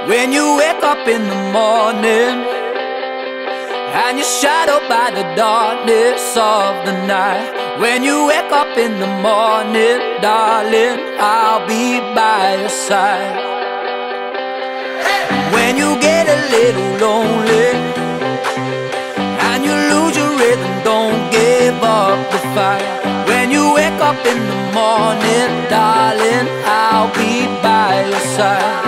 When you wake up in the morning and you're shadowed by the darkness of the night. When you wake up in the morning, darling, I'll be by your side. When you get a little lonely and you lose your rhythm, don't give up the fight. When you wake up in the morning, darling, I'll be by your side.